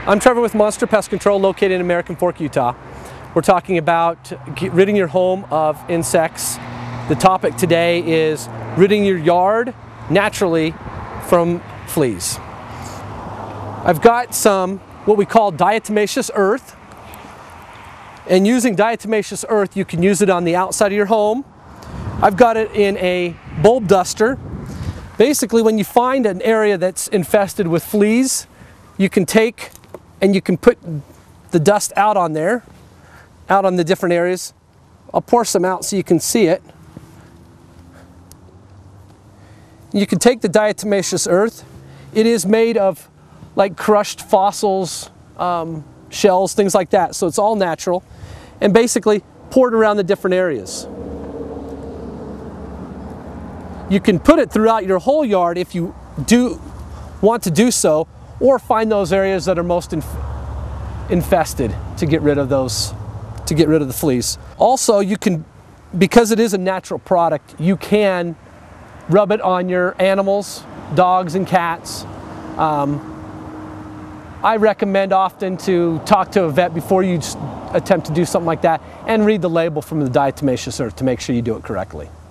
I'm Trevor with Monster Pest Control, located in American Fork, Utah. We're talking about ridding your home of insects. The topic today is ridding your yard naturally from fleas. I've got some what we call diatomaceous earth. And using diatomaceous earth, you can use it on the outside of your home. I've got it in a bulb duster. Basically, when you find an area that's infested with fleas, you can take and you can put the dust out on there, out on the different areas. I'll pour some out so you can see it. You can take the diatomaceous earth. It is made of like crushed fossils, shells, things like that. So it's all natural. And basically pour it around the different areas. You can put it throughout your whole yard if you do want to do so, or find those areas that are most infested to get rid of those, to get rid of the fleas. Also, you can, because it is a natural product, you can rub it on your animals, dogs and cats. I recommend often to talk to a vet before you attempt to do something like that and read the label from the diatomaceous earth to make sure you do it correctly.